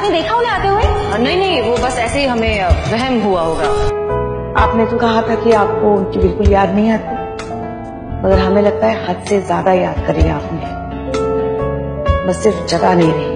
आपने देखा उन्हें आते हुए? नहीं नहीं, वो बस ऐसे ही हमें वहम हुआ होगा। आपने तो कहा था कि आपको उनकी बिल्कुल याद नहीं आती, मगर हमें लगता है हद से ज्यादा याद करी आपने, बस सिर्फ जगह नहीं रही।